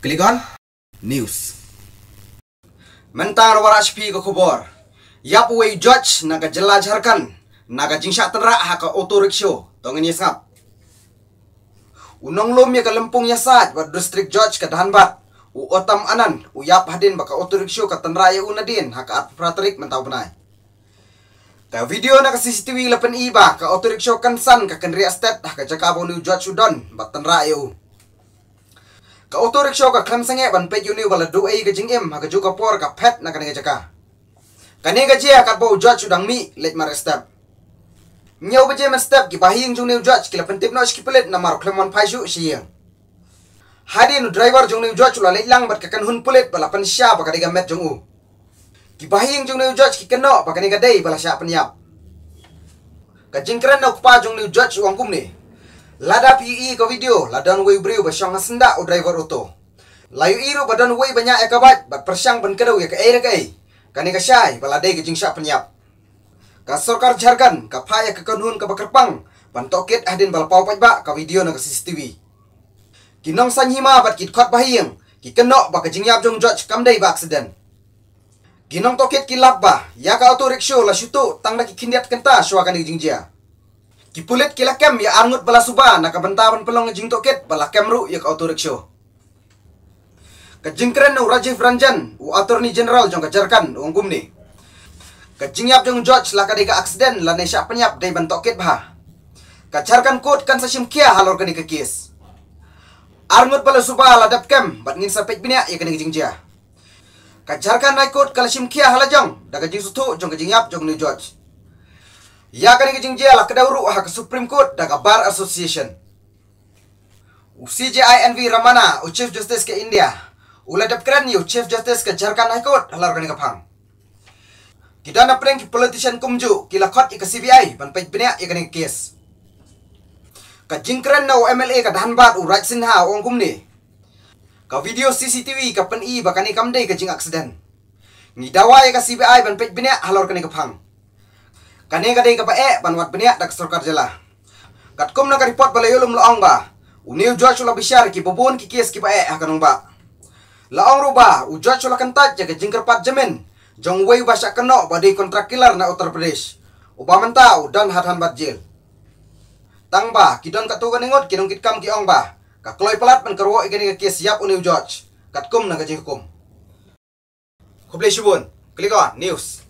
Klik on News. Mentar wara HP ke khobor. Yap wei judge naga jelajarkan naga jingsha tenra haka auto rickshaw tongen yesngap. Unong lom ya ke lempung yasat buat district judge ke Dahanbat. U otam anan u yap hadin baka auto rickshaw ke tenra ya unadin haka at praterik mentau benai. Ka video na ka CCTV lapan iba ka auto rickshaw kansan ka Kendri Estate haka jakabo ni judge udon bat tenra ya u. Ka auto rickshaw ka klam sange ban pet yuni wala do ai ka jingim haka juga por ka pet na kanega jaka. Kanega jia ka bo judge udang mi let mar step. Nyau baje man step ki bahing jung new judge ki lapan tip no ki pelet na mar klemon phaishu siang. Hadi nu driver jung new judge la lang bat ka kan hun pelet balapan sya ba kanega met jung u. Ki bahing jung new judge ki keno ba kanega dei bala sya penyap. Ka jingkran na pa jung new judge uang kum ni. Lada PE ka video ladan wei briu ba syang senda o driver auto. Layu iru badan wei banyak ekabat bat persyang ban kedau ya ka ai kai. Kani ka syai balade ke jingsha penyap. Ka Sarkar Jharkhand ka phaya ka kanhun ka bakerpang ban toket ahdin bal pau pajba ka video na ka CCTV. Kinong sanhima bat kit khot bahiyang ki kenok ba ka jingyap jong judge kamdai ba accident. Kinong toket kilap ba ya ka auto rickshaw la syutu tang ki kindiat kenta sywa kani jingjia. Ki pulit kila kem ya arngut bala suba na ka bentaban pelong jing toket bala kemru ya ka auto rickshaw. Ka jingkren nu Rajiv Ranjan u attorney general jong ka Jharkhand uang gumni. Ka jingyap jong judge la ka dega accident la nesya penyap dai bentoket bah. Ka Jharkhand court kan sasim kia halor kani ka kes. Arngut bala suba la dap kem bat ngin sapet binia ya kani jingjia. Ka Jharkhand High Court kala sim kia halajong daga jing sutu jong ka jingyap jong ni judge. Ya kani ka jingjia la kadauru ha ka Supreme Court daga Bar Association. U CJINV Ramana u Chief Justice ke India. Uladap keren yu Chief Justice ke Jharkhand High Court halar kani ka phang. Kidana prank ki politician kumju kila khot ika CBI ban pej benya ika ni case. Ka jingkren na u MLA ka Dahanbat u Raj Sinha ong kumni. Ka video CCTV ka pen i bakani kamdei ka jing accident. Ni dawa ika CBI ban pej benya halor kani ka phang. Kani ka dei ka pae ban wat benya dak Sarkar jela. Kat kum na ka report balayulum laong ba. U new judge la bishar ki bobon ki case ki pae hakanong ba. Laong ruba u judge la kantat jaga jingker pat jamin. Jong wei basya keno badai kontrak kilar na Uttar Pradesh. Uba mentau dan hadhan bat jail. Tang ba kidon katu kaningot kidong kitkam ki ong ba. Ka kloy pelat pen kerwo ikani ka kes siap uniu judge. Kat kum na gaji hukum. Khoblei shibun. Klik on news.